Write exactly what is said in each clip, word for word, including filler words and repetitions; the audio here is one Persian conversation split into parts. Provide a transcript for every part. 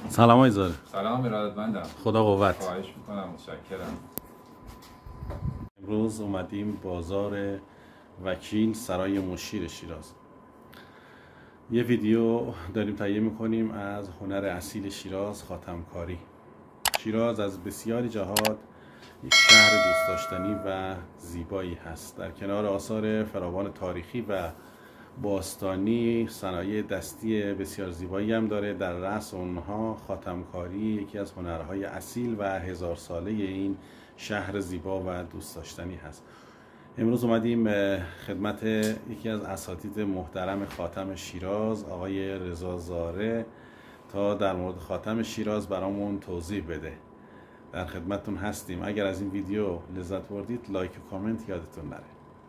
سلام آیزاده. سلام ارادتمندم. خدا قوت. خواهش میکنم، متشکرم. امروز اومدیم بازار وکیل سرای مشیر شیراز. یه ویدیو داریم تهیه میکنیم از هنر اصیل شیراز، خاتمکاری. شیراز از بسیاری جهات یک شهر دوست داشتنی و زیبایی هست. در کنار آثار فراوان تاریخی و باستانی، صنایع دستی بسیار زیبایی هم داره. در رأس اونها خاتمکاری یکی از هنرهای اصیل و هزار ساله این شهر زیبا و دوست داشتنی هست. امروز اومدیم خدمت یکی از اساتید محترم خاتم شیراز، آقای رضا زاره، تا در مورد خاتم شیراز برامون توضیح بده. در خدمتتون هستیم. اگر از این ویدیو لذت بردید لایک و کامنت یادتون نره.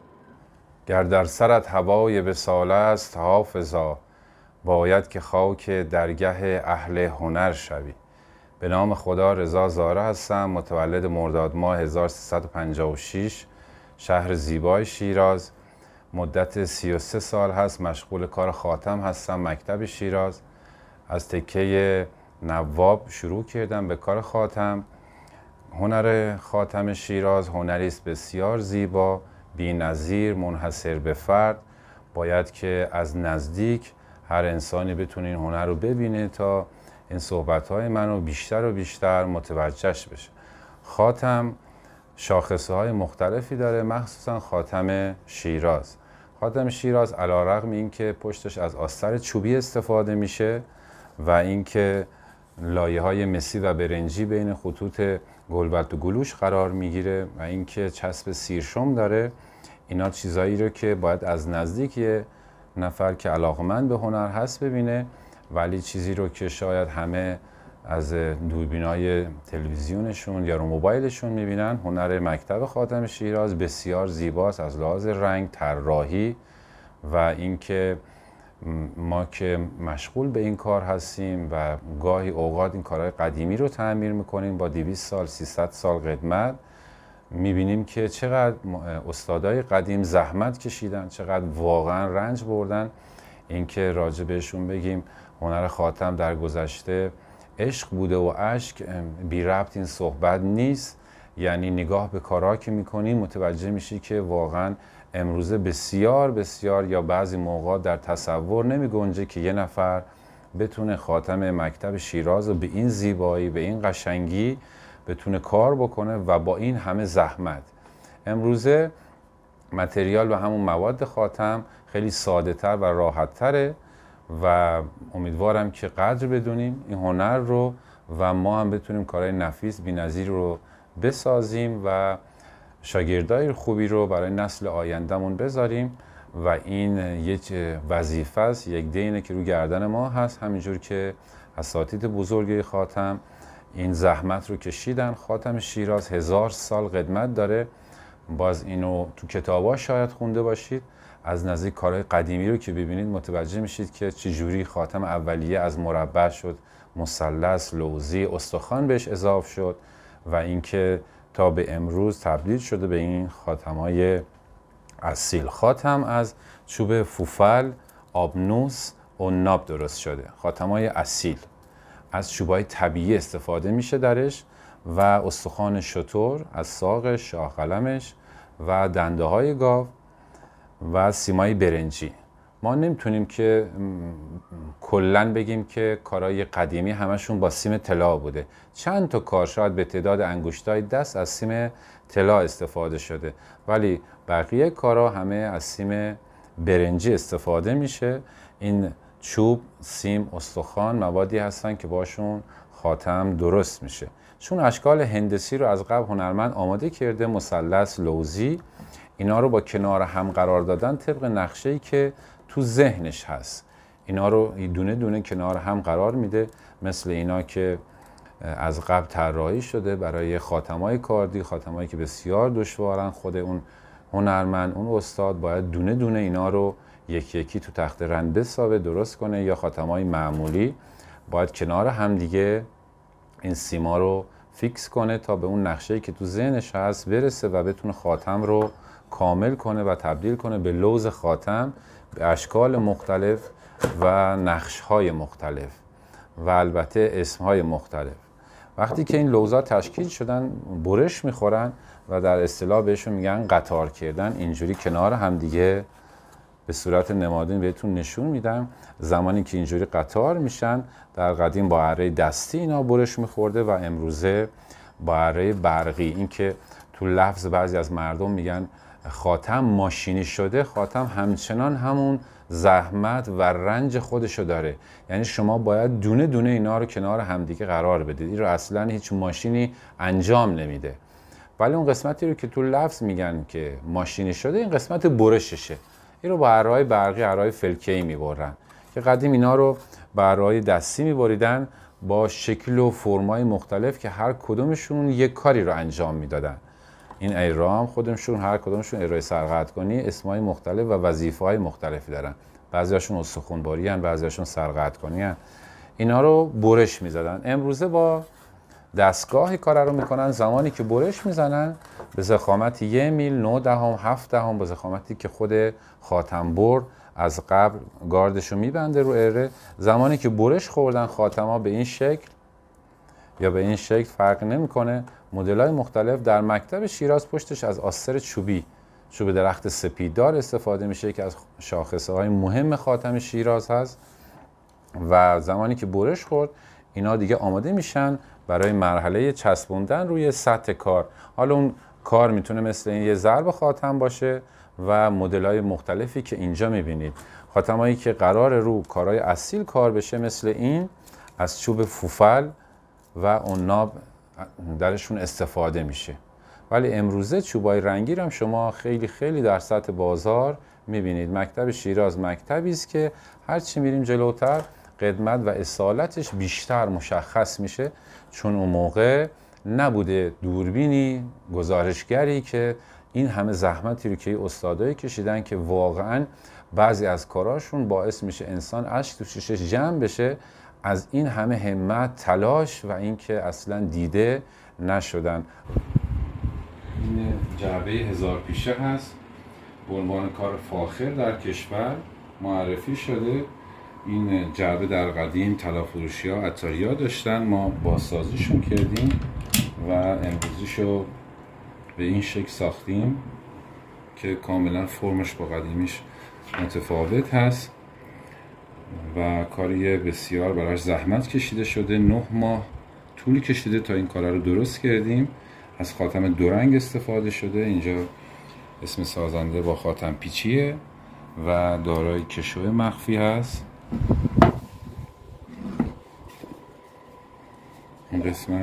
گر در سرت هوای وصال است حافظا، باید که خاک درگه اهل هنر شوی. به نام خدا رضا زاره هستم، متولد مرداد ماه هزار و سیصد و پنجاه و شش، شهر زیبای شیراز. مدت سی و سه سال هست مشغول کار خاتم هستم. مکتب شیراز از تکه نواب شروع کردم به کار خاتم. هنر خاتم شیراز هنری است بسیار زیبا، بی‌نظیر، منحصر به فرد. باید که از نزدیک هر انسانی بتونه این هنر رو ببینه تا این صحبت‌های منو بیشتر و بیشتر متوجهش بشه. خاتم شاخصه‌های مختلفی داره، مخصوصا خاتم شیراز. خاتم شیراز علی‌رغم اینکه پشتش از آستر چوبی استفاده میشه و اینکه لایه‌های مسی و برنجی بین خطوط گلبد و گلوش قرار میگیره و اینکه چسب سیرشم داره، اینا چیزایی رو که باید از نزدیک یه نفر که علاقمند به هنر هست ببینه، ولی چیزی رو که شاید همه از دوربینای تلویزیونشون یا رو موبایلشون میبینن. هنر مکتب خاتم شیراز بسیار زیباست از لحاظ رنگ، طراحی و اینکه ما که مشغول به این کار هستیم و گاهی اوقات این کارهای قدیمی رو تعمیر میکنیم با دویست سال سیصد سال قدمت، میبینیم که چقدر استادای قدیم زحمت کشیدن، چقدر واقعا رنج بردن. اینکه راجع بهشون بگیم هنر خاتم در گذشته عشق بوده و اشک بی ربط این صحبت نیست. یعنی نگاه به کارها که میکنیم متوجه میشی که واقعا امروزه بسیار بسیار یا بعضی موقع در تصور نمی گنجه که یه نفر بتونه خاتم مکتب شیراز رو به این زیبایی، به این قشنگی بتونه کار بکنه و با این همه زحمت. امروزه متریال و همون مواد خاتم خیلی ساده تر و راحت تره و امیدوارم که قدر بدونیم این هنر رو و ما هم بتونیم کارهای نفیس بی‌نظیر رو بسازیم و شاگردای خوبی رو برای نسل آیندهمون بذاریم و این یک وظیفه است، یک دینه که رو گردن ما هست. همینجور که اساتید بزرگ خاتم این زحمت رو کشیدن. خاتم شیراز هزار سال قدمت داره. باز اینو تو کتابا شاید خونده باشید. از نزدیک کارهای قدیمی رو که ببینید متوجه میشید که چجوری خاتم اولیه از مربع شد مثلث، لوزی، استخوان بهش اضافه شد و اینکه تا به امروز تبدیل شده به این خاتم‌های اصیل. خاتم از چوب فوفل، آبنوس و عناب درست شده. خاتم‌های اصیل از چوب‌های طبیعی استفاده میشه درش و استخوان شتر از ساقش، شاهقلمش و دنده‌های گاو و سیمای برنجی. ما نمیتونیم که کلن بگیم که کارهای قدیمی همشون با سیم طلا بوده. چند تا کار شاید به تعداد انگشتای دست از سیم طلا استفاده شده، ولی بقیه کارها همه از سیم برنجی استفاده میشه. این چوب، سیم، استخوان موادی هستن که باشون خاتم درست میشه. چون اشکال هندسی رو از قبل هنرمند آماده کرده، مثلث، لوزی، اینا رو با کنار هم قرار دادن طبق نقشه‌ای که تو ذهنش هست. اینا رو دونه دونه کنار هم قرار میده، مثل اینا که از قبل طراحی شده برای خاتم‌های کاردی، خاتم‌هایی که بسیار دشوارن. خود اون هنرمند، اون استاد باید دونه دونه اینا رو یکی یکی تو تخت رنگ بسازه، درست کنه. یا خاتم‌های معمولی باید کنار هم دیگه این سیما رو فیکس کنه تا به اون نقشه‌ای که تو ذهنش هست برسه و بتونه خاتم رو کامل کنه و تبدیل کنه به لوز خاتم به اشکال مختلف و نقش‌های مختلف. و البته اسمهای مختلف. وقتی که این لوزا تشکیل شدن برش میخورن و در اصطلاح بهشون میگن قطار کردن. اینجوری کنار همدیگه به صورت نمادین بهتون نشون میدم. زمانی که اینجوری قطار میشن، در قدیم با اره دستی اینا برش میخورده و امروزه با اره برقی. این که تو لفظ بعضی از مردم میگن خاتم ماشینی شده، خاتم همچنان همون زحمت و رنج خودشو داره. یعنی شما باید دونه دونه اینا رو کنار همدیگه قرار بدید. این رو اصلا هیچ ماشینی انجام نمیده. ولی اون قسمتی رو که تو لفظ میگن که ماشینی شده، این قسمت برششه. این رو با اره‌های برقی، اره‌های فلکه‌ای میبرن که قدیم اینا رو با اره‌های دستی میبریدن با شکل و فرمای مختلف که هر کدومشون یک کاری رو انجام میدادن. این ایرام خودشون هر کدومشون ارائه سرقط‌کنی، اسمای مختلف و وظیفه‌های مختلفی دارن. بعضیاشون استخوان‌باری ان، بعضیاشون سرقط‌کنی ان. اینا رو برش میزدن. امروزه با دستگاهی کار رو میکنن. زمانی که برش میزنن به ضخامت یک میل، نه دهم، هفت دهم، به ضخامتی که خود خاتم بر از قبل گاردشو میبنده رو اره. زمانی که برش خوردن خاتم‌ها به این شکل یا به این شکل فرق نمیکنه. مدل‌های مختلف در مکتب شیراز پشتش از آستر چوبی، چوب درخت سپیددار استفاده میشه که از شاخصه‌های مهم خاتم شیراز هست. و زمانی که برش خورد اینا دیگه آماده میشن برای مرحله چسبوندن روی سطح کار. حالا اون کار میتونه مثل این یه ضرب خاتم باشه و مدل‌های مختلفی که اینجا میبینید. خاتمایی که قرار رو کارهای اصیل کار بشه مثل این از چوب فوفل و عناب درشون استفاده میشه. ولی امروزه چوبای رنگی رو هم شما خیلی خیلی در سطح بازار میبینید. مکتب شیراز مکتبی است که هرچی میریم جلوتر قدمت و اصالتش بیشتر مشخص میشه، چون اون موقع نبوده دوربینی، گزارشگری که این همه زحمتی رو که استادایی کشیدن که واقعا بعضی از کاراشون باعث میشه انسان اشک تو چشش جمع بشه از این همه همت، تلاش و اینکه اصلا دیده نشدن. این جعبه هزار پیشه هست، به عنوان کار فاخر در کشور معرفی شده. این جعبه در قدیم طلافروشی‌ها، عطاری‌ها داشتن، ما بازسازیشون کردیم و امروزیشو به این شکل ساختیم که کاملا فرمش با قدیمیش متفاوت هست و کاری بسیار براش زحمت کشیده شده. نه ماه طول کشیده تا این کار رو درست کردیم. از خاتم دو رنگ استفاده شده. اینجا اسم سازنده با خاتم پیچیه و دارای کشو مخفی هست. این قسمت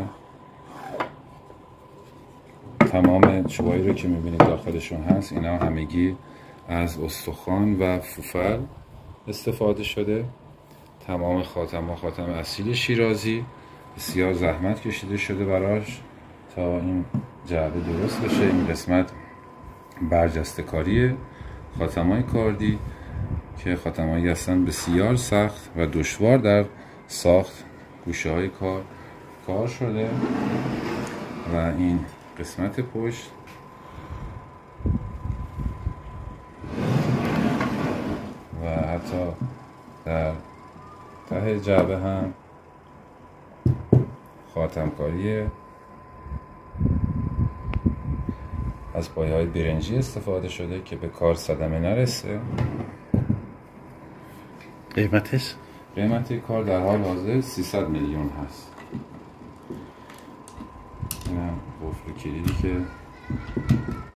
تمام چوبایی رو که میبینید داخلشون هست، اینا همگی از استخوان و فوفل استفاده شده. تمام خاتم ها خاتم اصیل شیرازی، بسیار زحمت کشیده شده براش تا این جعبه درست بشه. این قسمت برجسته کاریه، خاتم های کاردی که خاتم هایی هستن بسیار سخت و دشوار در ساخت. گوشه های کار کار شده و این قسمت پشت و حتی در ته جعبه هم خاتم کاریه. از پایه های برنجی استفاده شده که به کار صدمه نرسه. قیمتش؟ قیمت کار در حال حاضر سیصد میلیون هست. این هم قفل کلیدی که